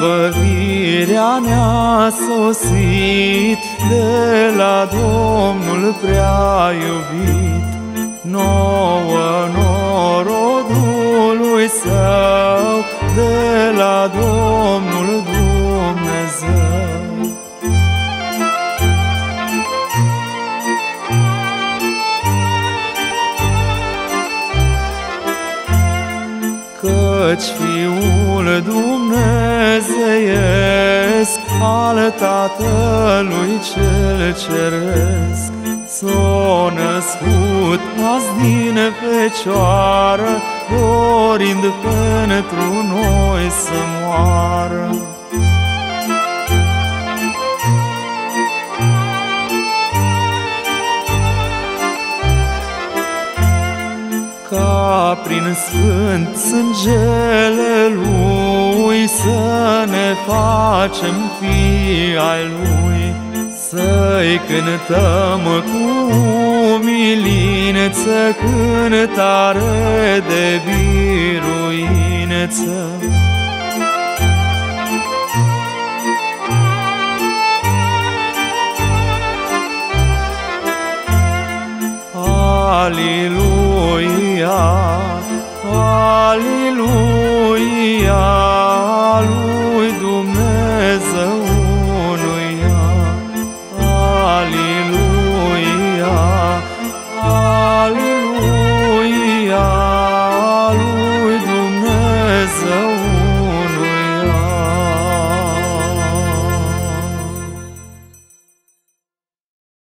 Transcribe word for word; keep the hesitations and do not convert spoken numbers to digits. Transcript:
Izbăvirea ne-a sosit de la Domnul prea iubit, nouă norodului Său, de la Domnul Dumnezeu. Căci Fiul dumnezeiesc al Tatălui cel Ceresc s-a născut azi din Fecioară, dorind pentru noi să moară. Ca prin sfânt sângele Lui să ne facem fii ai Lui, să-i cântăm cu umilință cântare de biruință. Aliluia, aliluia.